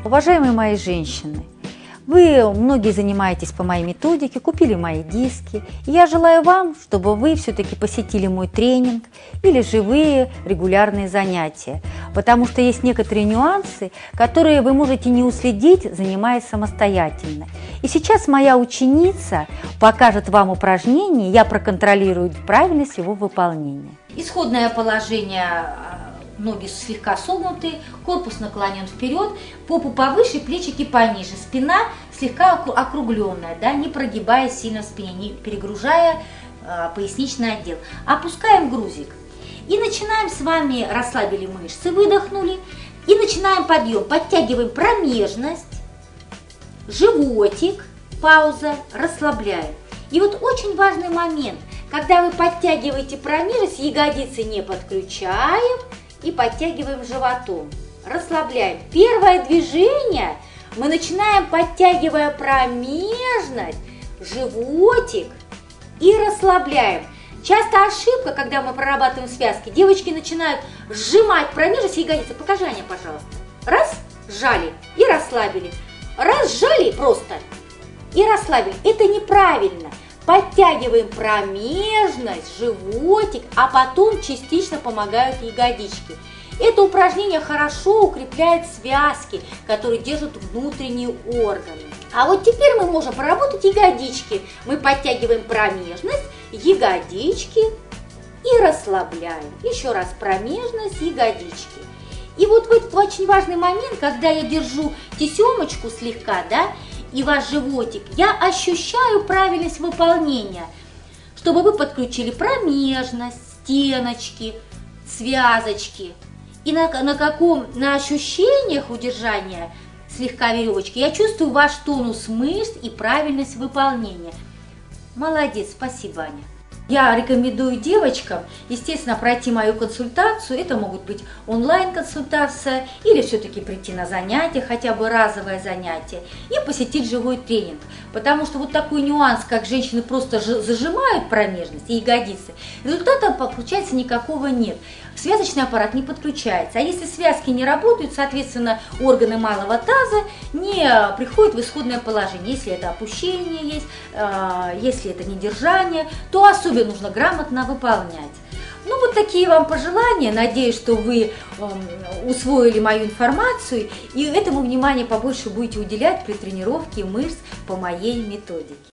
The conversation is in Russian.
Уважаемые мои женщины, вы многие занимаетесь по моей методике, купили мои диски. И я желаю вам, чтобы вы все-таки посетили мой тренинг или живые регулярные занятия. Потому что есть некоторые нюансы, которые вы можете не уследить, занимаясь самостоятельно. И сейчас моя ученица покажет вам упражнение, я проконтролирую правильность его выполнения. Исходное положение: ноги слегка согнуты, корпус наклонен вперед, попу повыше, плечики пониже, спина слегка округленная, да, не прогибая сильно в спине, не перегружая поясничный отдел. Опускаем грузик и начинаем с вами, расслабили мышцы, выдохнули, и начинаем подъем. Подтягиваем промежность, животик, пауза, расслабляем. И вот очень важный момент, когда вы подтягиваете промежность, ягодицы не подключаем, и подтягиваем животом, расслабляем. Первое движение мы начинаем, подтягивая промежность, животик, и расслабляем. Часто ошибка, когда мы прорабатываем связки, девочки начинают сжимать промежность и ягодицы. Покажи, Аня, пожалуйста. Раз, сжали и расслабили. Раз, сжали просто и расслабили. Это неправильно. Подтягиваем промежность, животик, а потом частично помогают ягодички. Это упражнение хорошо укрепляет связки, которые держат внутренние органы. А вот теперь мы можем проработать ягодички. Мы подтягиваем промежность, ягодички и расслабляем. Еще раз промежность, ягодички. И вот в этот очень важный момент, когда я держу тесемочку слегка, да, и ваш животик, я ощущаю правильность выполнения, чтобы вы подключили промежность, стеночки, связочки. И на ощущениях удержания слегка веревочки я чувствую ваш тонус мышц и правильность выполнения. Молодец, спасибо, Аня. Я рекомендую девочкам, естественно, пройти мою консультацию. Это могут быть онлайн-консультация или все-таки прийти на занятие, хотя бы разовое занятие, и посетить живой тренинг. Потому что вот такой нюанс, как женщины просто зажимают промежность и ягодицы, результата, получается, никакого нет. Связочный аппарат не подключается. А если связки не работают, соответственно, органы малого таза не приходят в исходное положение. Если это опущение есть, если это недержание, то особенно нужно грамотно выполнять. Ну, вот такие вам пожелания. Надеюсь, что вы усвоили мою информацию и этому внимание побольше будете уделять при тренировке мышц по моей методике.